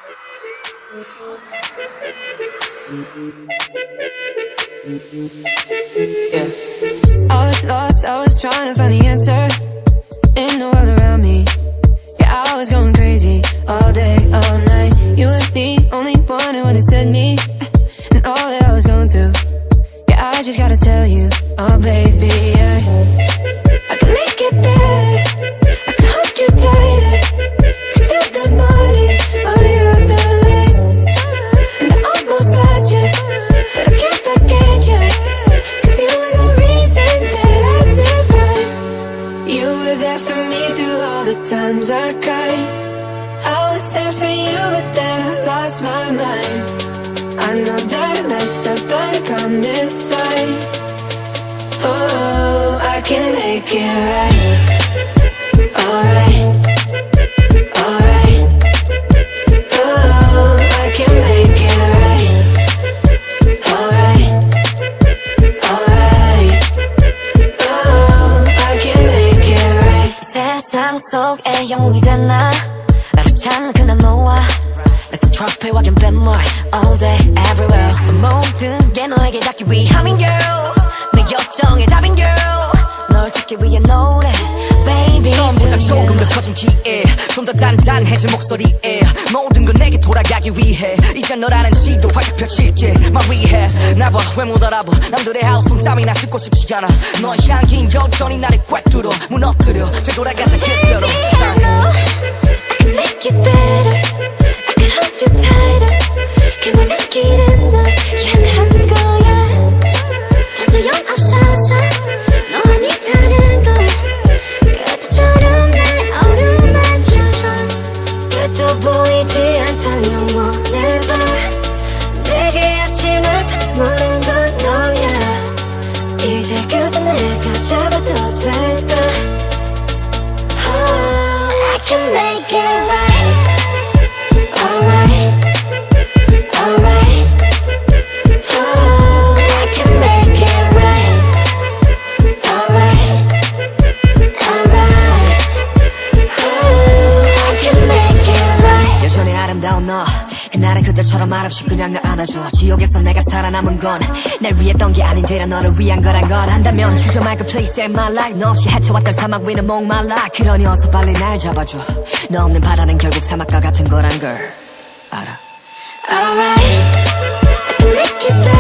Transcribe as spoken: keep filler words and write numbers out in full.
Yeah. I was lost, I was trying to find the answer in the world around me. Yeah, I was going crazy all day, all night. You were the only one who understood me and all that I was going through. Yeah, I just gotta tell you, oh baby, yeah. I can make it better, I can hold you tighter. Cause through the morning, oh you're the light. And I almost lost you, but I can't forget you. Cause you were the reason that I survived. You were there for me through all the times I cried. I was there for you, but then I lost my mind. I know that I messed up, but I promise I, oh, I can make it right. Alright, alright, oh, I can make it right. Alright, alright, oh, I can make it right. 세상 속에 영웅이 된 나, 나를 찾는 그날 너와 It's a trophy walking 뱃물 all day everywhere. 모든 게 너에게 닿기 위함인 girl, 내 걱정의 답인 girl. 널 찾기 위해 노래 baby. 처음보다 조금 더 커진 기에, 좀 더 단단해진 목소리에 모든 건 내게 돌아가기 위해 이제 너라는 지도 활짝 펼칠게. 말 위해 나봐 왜 못 알아봐. 남들의 하우스 땀이나 듣고 싶지 않아. 너의 향긴 여전히 나를 꽉 뚫어 무너뜨려 되돌아가자 그대로. I can make it better, I can hold you tighter. 그 모든 길은 널 향한 거야. 더 소용없어서 너 아니다는 걸 그때처럼 날 어루만져줘. 끝도 보이지 않던 영원의 밤 내게 아침을 선물한 건 너야. 이제 그저 내가 잡아도 될까. Oh, I can make it right. Alright, alright, oh, I can make it right. Alright, alright, oh, I can make it right. 여전히 아름다운 너, 그날은 그들처럼 말없이 그냥 날 안아줘. 지옥에서 내가 살아남은 건 날 위했던 게 아닌 되려 너를 위한 거란 걸 안다면 주저 말고 please save my life. 너 없이 헤쳐왔던 사막 위는 목말라. 그러니 어서 빨리 날 잡아줘. 너 없는 바다는 결국 사막과 같은 거란 걸 알아. Alright, I can make it better.